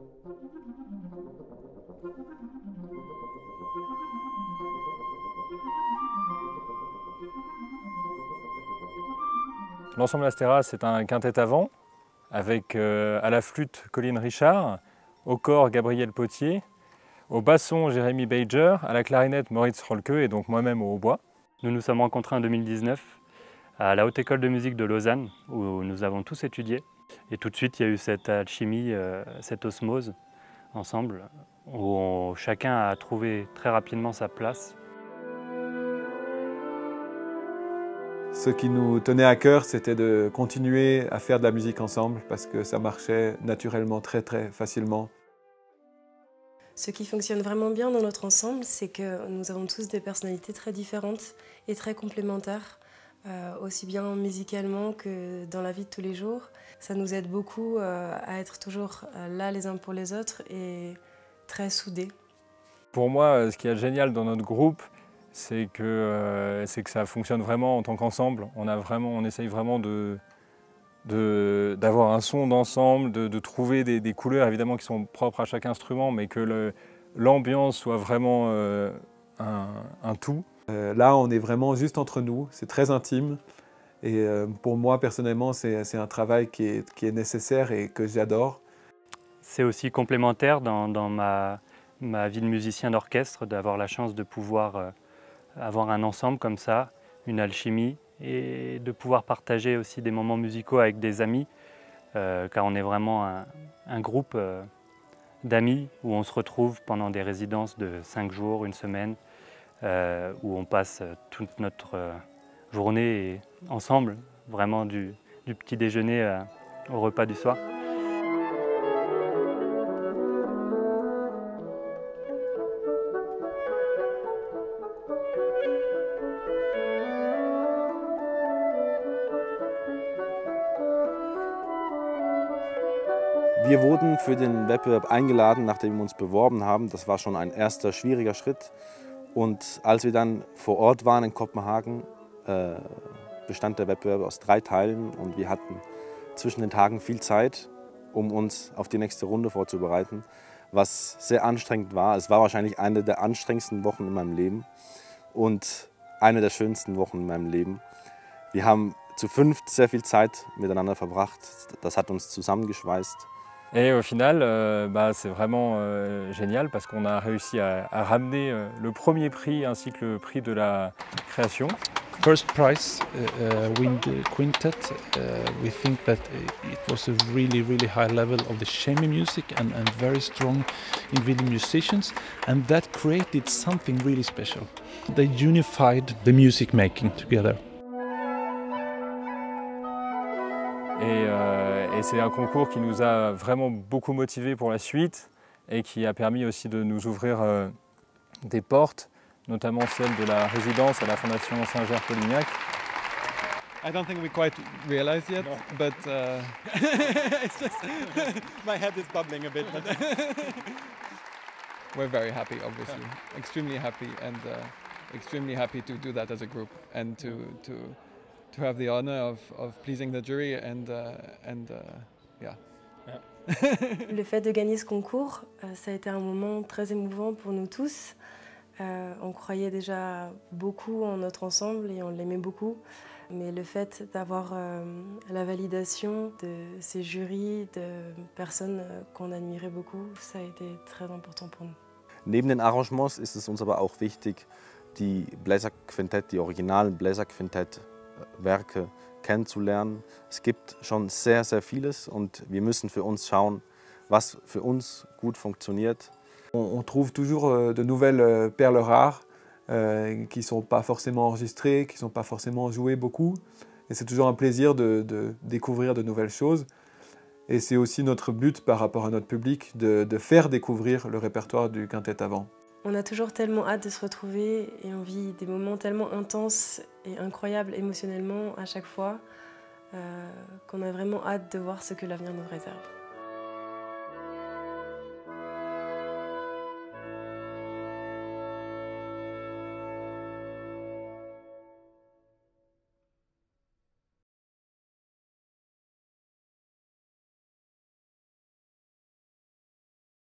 L'ensemble Astéra, c'est un quintet à vent avec à la flûte Colline Richard, au corps Gabriel Potier, au basson Jérémy Beiger, à la clarinette Moritz Rolke et donc moi-même au hautbois. Nous nous sommes rencontrés en 2019 à la Haute École de musique de Lausanne où nous avons tous étudié. Et tout de suite, il y a eu cette alchimie, cette osmose ensemble où chacun a trouvé très rapidement sa place. Ce qui nous tenait à cœur, c'était de continuer à faire de la musique ensemble parce que ça marchait naturellement très facilement. Ce qui fonctionne vraiment bien dans notre ensemble, c'est que nous avons tous des personnalités très différentes et très complémentaires, aussi bien musicalement que dans la vie de tous les jours. Ça nous aide beaucoup à être toujours là les uns pour les autres et très soudés. Pour moi, ce qui est génial dans notre groupe, c'est que ça fonctionne vraiment en tant qu'ensemble. On essaye vraiment d'avoir un son d'ensemble, de trouver des couleurs évidemment qui sont propres à chaque instrument, mais que l'ambiance soit vraiment un tout. Là, on est vraiment juste entre nous, c'est très intime. Et pour moi, personnellement, c'est un travail qui est nécessaire et que j'adore. C'est aussi complémentaire dans ma vie de musicien d'orchestre, d'avoir la chance de pouvoir avoir un ensemble comme ça, une alchimie, et de pouvoir partager aussi des moments musicaux avec des amis, car on est vraiment un groupe d'amis où on se retrouve pendant des résidences de 5 jours, une semaine, où on passe toute notre journée ensemble, vraiment du petit déjeuner au repas du soir. Wir wurden für den Wettbewerb eingeladen, nachdem wir uns beworben haben. Das war schon ein erster schwieriger Schritt. Und als wir dann vor Ort waren in Kopenhagen, bestand der Wettbewerb aus 3 Teilen und wir hatten zwischen den Tagen viel Zeit, um uns auf die nächste Runde vorzubereiten, was sehr anstrengend war. Es war wahrscheinlich eine der anstrengendsten Wochen in meinem Leben und eine der schönsten Wochen in meinem Leben. Wir haben zu 5 sehr viel Zeit miteinander verbracht. Das hat uns zusammengeschweißt. Et au final, c'est vraiment génial parce qu'on a réussi à ramener le premier prix ainsi que le prix de la création. First prize win the quintet. We think that it was a really high level of the chamber music and very strong individual musicians, and that created something really special. They unified the music making together. Et c'est un concours qui nous a vraiment beaucoup motivés pour la suite et qui a permis aussi de nous ouvrir des portes, notamment celle de la résidence à la Fondation Saint-Ger-Polignac. I don't think we quite realize yet, no. But it's just my head is bubbling a bit. But we're very happy, obviously, extremely happy, and extremely happy to do that as a group and to have the honor of pleasing the jury yeah. Le fait de gagner ce concours, ça a été un moment très émouvant pour nous tous. On croyait déjà beaucoup en notre ensemble et on l'aimait beaucoup. Mais le fait d'avoir la validation de ces jurys, de personnes qu'on admirait beaucoup, ça a été très important pour nous. Neben den Arrangements ist es uns aber auch wichtig, die Bläserquintett, die originalen Bläserquintett-Werke kennenzulernen. Es gibt schon sehr vieles und wir müssen für uns schauen, was für uns gut funktioniert. On trouve toujours de nouvelles perles rares qui ne sont pas forcément enregistrées, qui ne sont pas forcément jouées beaucoup. Et c'est toujours un plaisir de découvrir de nouvelles choses. Et c'est aussi notre but par rapport à notre public de faire découvrir le répertoire du quintet à vent. On a toujours tellement hâte de se retrouver et on vit des moments tellement intenses et incroyables émotionnellement à chaque fois qu'on a vraiment hâte de voir ce que l'avenir nous réserve.